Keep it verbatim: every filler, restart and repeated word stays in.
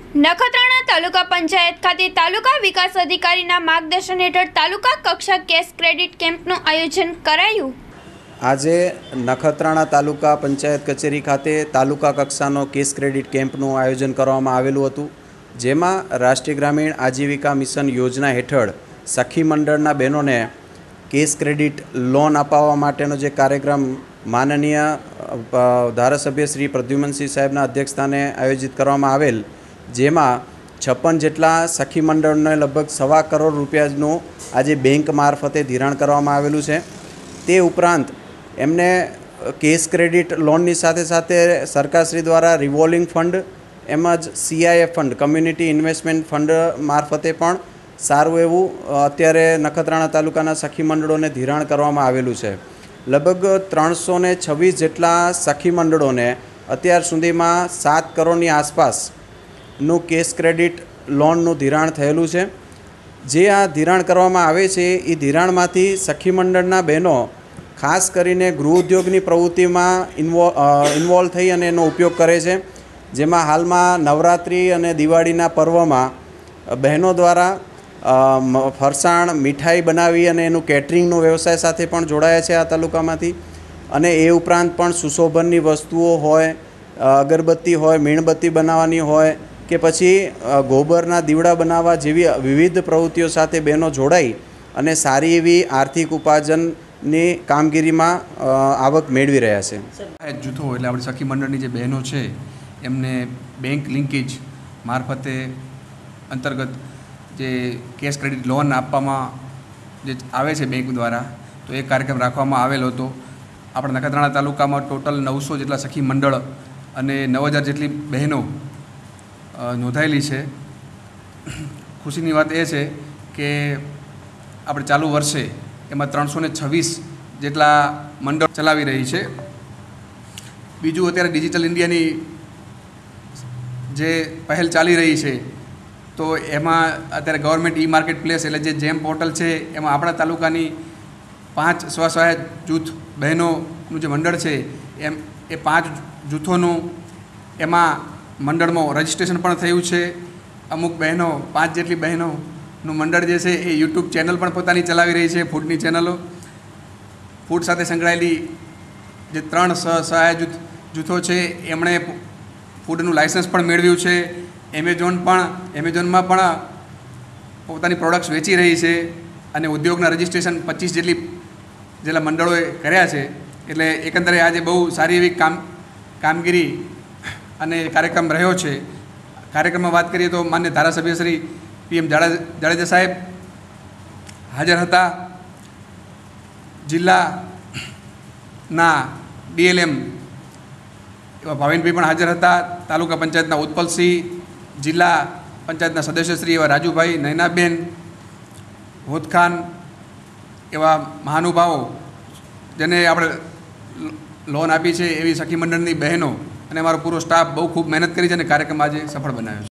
નખત્રાણા તાલુકા પંચાયત ખાતે તાલુકા વિકાસ અધિકારીના માર્ગદર્શન હેઠળ તાલુકા કક્ષા કેશ ક્રેડિટ કેમ્પનું આયોજન કરાયું। આજે નખત્રાણા તાલુકા પંચાયત કચેરી ખાતે તાલુકા કક્ષાનો કેશ ક્રેડિટ કેમ્પનું આયોજન કરવામાં આવેલું હતું, જેમાં રાષ્ટ્રીય ગ્રામીણ આજીવિકા મિશન યોજના હેઠળ સખી મંડળના બહેનોને કેશ ક્રેડિટ લોન અપાવવા માટેનો જે કાર્યક્રમ માનનીય ધારાસભ્ય શ્રી પ્રદ્યુમનસિંહ સાહેબના અધ્યક્ષસ્થાને આયોજિત કરવામાં આવેલ, જેમાં છપ્પન જેટલા સખી મંડળને લગભગ સવા કરોડ રૂપિયાનું આજે બેંક મારફતે ધિરાણ કરવામાં આવેલું છે। તે ઉપરાંત એમને કેશ ક્રેડિટ લોનની સાથે સાથે સરકારશ્રી દ્વારા રિવોલ્વિંગ ફંડ એમજ CIF fund community investment fund મારફતે પણ સારું એવું અત્યારે નખત્રાણા તાલુકાના સખી મંડળોને ધિરાણ કરવામાં આવેલું છે। લગભગ ત્રણસો ને છવ્વીસ જેટલા સખી મંડળોને અત્યાર સુધીમાં સાત કરોડની આસપાસનું કેશ ક્રેડિટ લોનનું ધિરાણ થયેલું છે। જે આ ધિરાણ કરવામાં આવે છે એ ધિરાણમાંથી સખી મંડળના બહેનો ખાસ કરીને ગૃહ ઉદ્યોગની પ્રવૃત્તિમાં ઇન્વો ઇન્વોલ્વ થઈ અને એનો ઉપયોગ કરે છે, જેમાં હાલમાં નવરાત્રિ અને દિવાળીના પર્વમાં બહેનો દ્વારા ફરસાણ મીઠાઈ બનાવી અને એનું કેટરિંગનો વ્યવસાય સાથે પણ જોડાયા છે આ તાલુકામાંથી। અને એ ઉપરાંત પણ સુશોભનની વસ્તુઓ હોય, અગરબત્તી હોય, મીણબત્તી બનાવવાની હોય કે પછી ગોબરના દીવડા બનાવવા જેવી વિવિધ પ્રવૃત્તિઓ સાથે બહેનો જોડાઈ અને સારી એવી આર્થિક ઉપાર્જનની કામગીરીમાં આવક મેળવી રહ્યા છે। જૂથો એટલે આપણી સખી મંડળની જે બહેનો છે એમને બેંક લિંકેજ મારફતે અંતર્ગત જે કેશ ક્રેડિટ લોન આપવામાં જે આવે છે બેંક દ્વારા, તો એ કાર્યક્રમ રાખવામાં આવેલો હતો। આપણા નખત્રાણા તાલુકામાં ટોટલ નવસો જેટલા સખી મંડળ અને નવ હજાર જેટલી બહેનો નોંધાયેલી છે। ખુશીની વાત એ છે કે આપણે ચાલુ વર્ષે એમાં ત્રણસો ને છવ્વીસ જેટલા મંડળ ચલાવી રહી છે। બીજું, અત્યારે ડિજિટલ ઇન્ડિયાની જે પહેલ ચાલી રહી છે, તો એમાં અત્યારે ગવર્મેન્ટ ઈ માર્કેટ પ્લેસ એટલે જે જેમ પોર્ટલ છે એમાં આપણા તાલુકાની પાંચ સ્વસહાય જૂથ બહેનોનું જે મંડળ છે એમ એ પાંચ જૂથોનું એમાં મંડળમાં રજિસ્ટ્રેશન પણ થયું છે। અમુક બહેનો પાંચ જેટલી બહેનોનું મંડળ જે છે એ યુટ્યુબ ચેનલ પણ પોતાની ચલાવી રહી છે, ફૂડની ચેનલો। ફૂડ સાથે સંકળાયેલી જે ત્રણ સહાય જૂથ જૂથો છે એમણે ફૂડનું લાઇસન્સ પણ મેળવ્યું છે। એમેઝોન પણ એમેઝોનમાં પણ પોતાની પ્રોડક્ટ્સ વેચી રહી છે અને ઉદ્યોગના રજિસ્ટ્રેશન પચીસ જેટલી જેટલા મંડળોએ કર્યા છે। એટલે એકંદરે આજે બહુ સારી એવી કામ કામગીરી અને કાર્યક્રમ રહ્યો છે। કાર્યક્રમમાં વાત કરીએ તો માન્ય ધારાસભ્ય શ્રી પીએમ જાડેજા સાહેબ હાજર હતા, જિલ્લાના ડીએલએમ એવા ભાવિનભાઈ પણ હાજર હતા, તાલુકા પંચાયતના ઉત્પલસિંહ, જિલ્લા પંચાયતના સદસ્યશ્રી એવા રાજુભાઈ, નૈનાબેન, હોદખાન એવા મહાનુભાવો જેને આપણે લોન આપી છે એવી સખી મંડળની બહેનો અને અમારો પૂરો સ્ટાફ બહુ ખૂબ મહેનત કરી છે અને કાર્યક્રમ આજે સફળ બનાવ્યો છે।